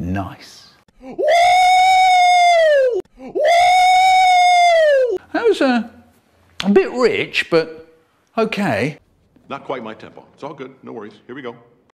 Nice. That was a bit rich, but okay. Not quite my tempo. It's all good. No worries. Here we go.